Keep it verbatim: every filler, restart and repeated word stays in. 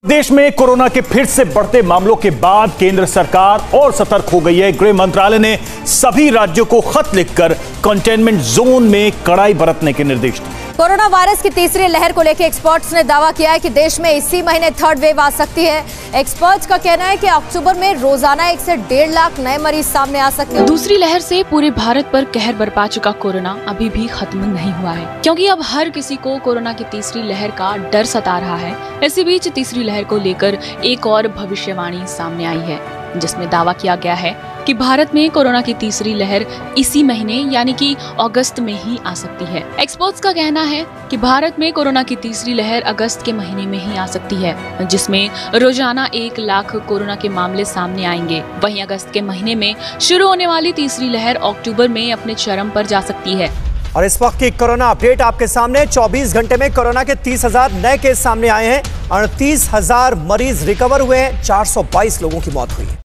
देश में कोरोना के फिर से बढ़ते मामलों के बाद केंद्र सरकार और सतर्क हो गई है। गृह मंत्रालय ने सभी राज्यों को खत लिखकर कंटेनमेंट जोन में कड़ाई बरतने के निर्देश दिए। कोरोना वायरस की तीसरी लहर को लेकर एक्सपर्ट्स ने दावा किया है कि देश में इसी महीने थर्ड वेव आ सकती है। एक्सपर्ट्स का कहना है कि अक्टूबर में रोजाना एक से डेढ़ लाख नए मरीज सामने आ सकते हैं। दूसरी लहर से पूरे भारत पर कहर बरपा चुका कोरोना अभी भी खत्म नहीं हुआ है, क्योंकि अब हर किसी को कोरोना की तीसरी लहर का डर सता रहा है। इसी बीच तीसरी लहर को लेकर एक और भविष्यवाणी सामने आई है, जिसमें दावा किया गया है कि भारत में कोरोना की तीसरी लहर इसी महीने यानी कि अगस्त में ही आ सकती है। एक्सपर्ट्स का कहना है कि भारत में कोरोना की तीसरी लहर अगस्त के महीने में ही आ सकती है, जिसमें रोजाना एक लाख कोरोना के मामले सामने आएंगे। वहीं अगस्त के महीने में शुरू होने वाली तीसरी लहर अक्टूबर में अपने चरम पर जा सकती है। और इस वक्त की कोरोना अपडेट आपके सामने। चौबीस घंटे में कोरोना के तीस हजार नए केस सामने आए हैं। अड़तीस हजार मरीज रिकवर हुए हैं। चार सौ बाईस लोगों की मौत हुई है।